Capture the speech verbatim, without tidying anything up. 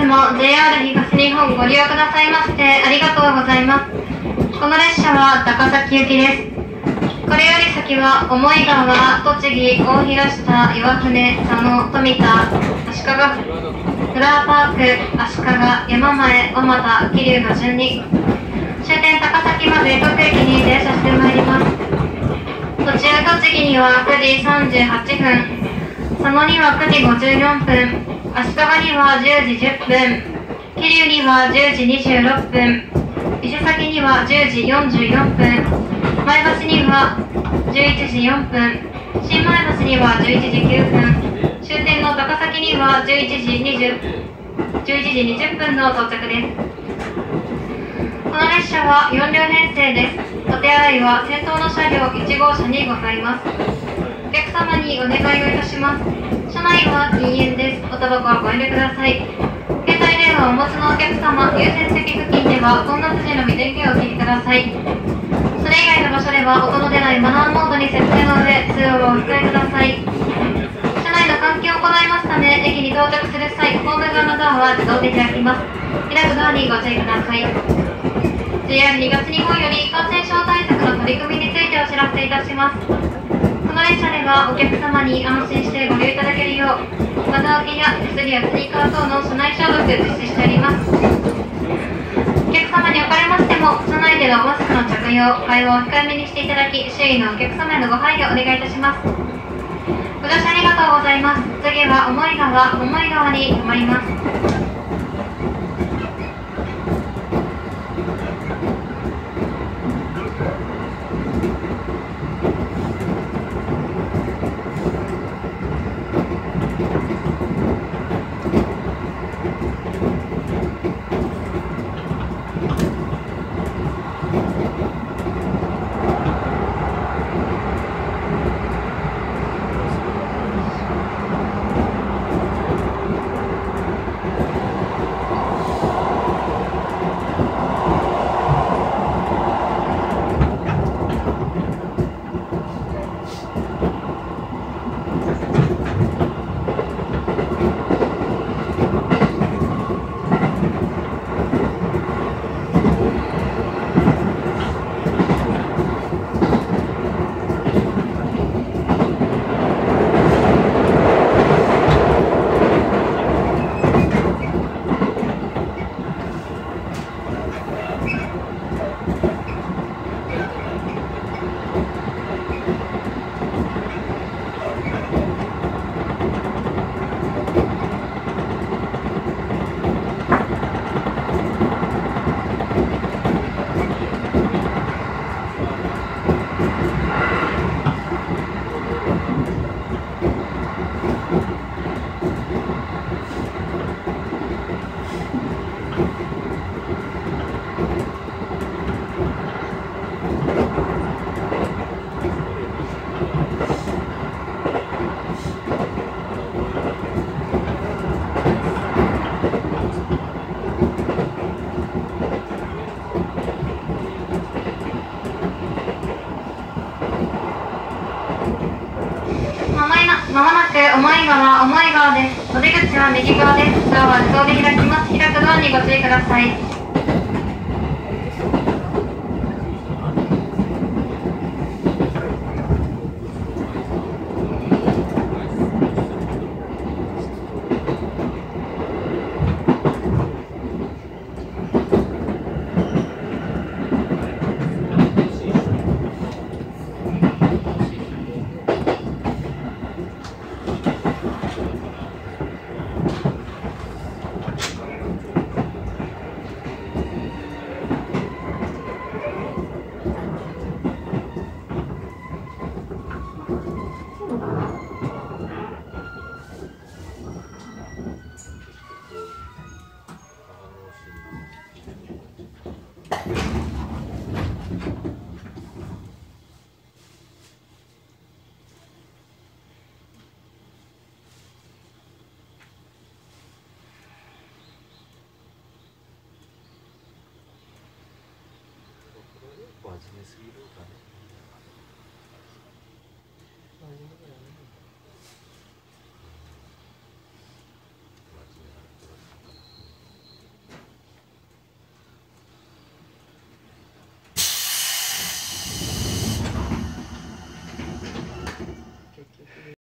も ジェイアール 東日本ご利用くださいましてありがとうございます。この列車は高崎行きです。これより先は思い川、栃木、大東田、岩船、佐野、富田、足利フラワーパーク、足利、山前、小俣、桐生が順に終点高崎まで各駅に停車してまいります。途中栃木にはくじさんじゅうはっぷん、佐野にはくじごじゅうよんぷん、足利にはじゅうじじゅっぷん、桐生にはじゅうじにじゅうろっぷん、伊勢崎にはじゅうじよんじゅうよんぷん、前橋にはじゅういちじよんぷん、新前橋にはじゅういちじきゅうふん、終点の高崎にはじゅういちじにじゅう、じゅういちじにじゅっぷんの到着です。この列車はよん両編成です。お手洗いは先頭の車両いち号車にございます。お客様にお願いをいたします。車内は禁煙です。おタバコはご遠慮ください。携帯電話をお持ちのお客様、優先席付近では音楽時のみ電源をお切りください。それ以外の場所では音の出ないマナーモードに設定の上、通話をお控えください。車内の換気を行いますため、駅に到着する際、ホーム側のドアは自動で開きます。開くドアにご注意ください。ジェイアール 東日本より感染症対策の取り組みについてお知らせいたします。この列車ではお客様に安心してご利用いただけるよう、窓開けや手すりやスニーカー等の車内消毒実施しております。お客様におかれましても、車内でのマスクの着用、会話を控えめにしていただき、周囲のお客様へのご配慮をお願いいたします。ご乗車ありがとうございます。次は思い川、思い川に停まります。まもなく思い川、思い川です。お出口は右側です。ドアは自動で開きます。開くドアにご注意ください。 真面目すぎるかね。